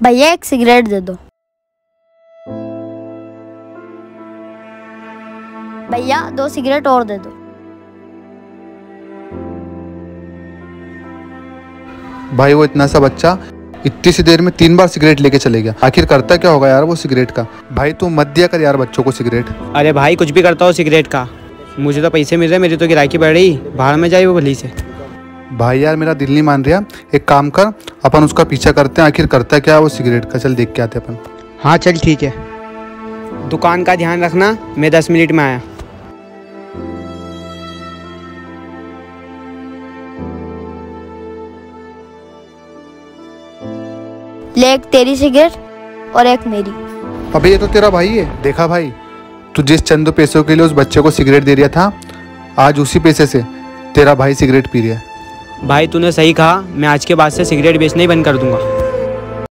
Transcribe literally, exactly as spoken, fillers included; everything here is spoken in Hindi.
भैया एक सिगरेट दे दो। भैया दो सिगरेट और दे दो। भाई वो इतना सा बच्चा इतनी सी देर में तीन बार सिगरेट लेके चले गया, आखिर करता क्या होगा यार वो सिगरेट का। भाई तू मत दिया कर यार बच्चों को सिगरेट। अरे भाई कुछ भी करता हो सिगरेट का, मुझे तो पैसे मिल रहे, मेरी तो किराए की बढ़ रही, बाहर में जाए वो भली से। भाई यार मेरा दिल नहीं मान रहा, एक काम कर अपन उसका पीछा करते हैं, आखिर करता क्या है वो सिगरेट का। चल देख के आते अपन। हाँ चल ठीक है, दुकान का ध्यान रखना, मैं दस मिनट में आया। ले एक तेरी सिगरेट और एक मेरी। अबे ये तो तेरा भाई है। देखा भाई, तू जिस चंद पैसों के लिए उस बच्चे को सिगरेट दे रहा था, आज उसी पैसे से तेरा भाई सिगरेट पी रहा है। भाई तूने सही कहा, मैं आज के बाद से सिगरेट बेचना ही बंद कर दूंगा।